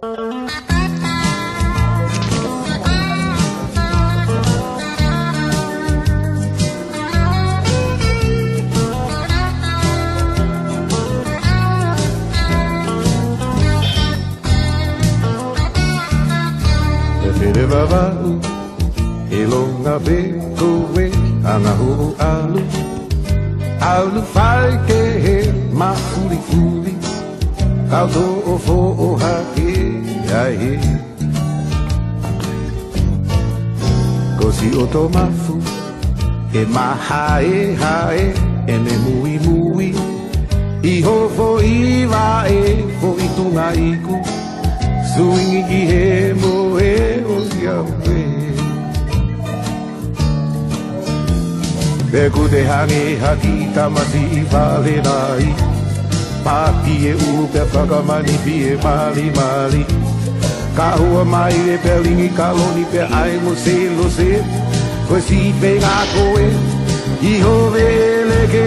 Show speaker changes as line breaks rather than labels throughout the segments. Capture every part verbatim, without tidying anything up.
Tere vavau, e longa bekoe, ana ho alu, alu fai ke he mafuri furi, kauto o fo o hake ai he. Kosi o to mafu, e mahae hae, e me mui mui, i ho fo i vae, fo i tunga iku, suingi ki he mo he o yawe. Beku te hange haki tamasi i vale nai, paki e upe whakamani pi e mali mali. Ka hua mai e pelingi kaloni pe ai mo se lo se, koe si pe ngā koe, i ho vele ke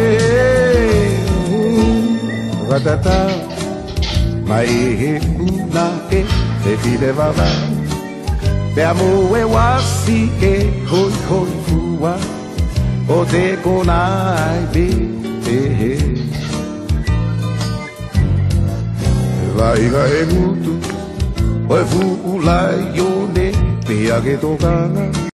ratata. Mai he una e te fide vava, pe amo e wasi e hoi hoi fua, o te konai be te he. Vaiga e mutu, o e fu ulai o ne, pe age tokanga.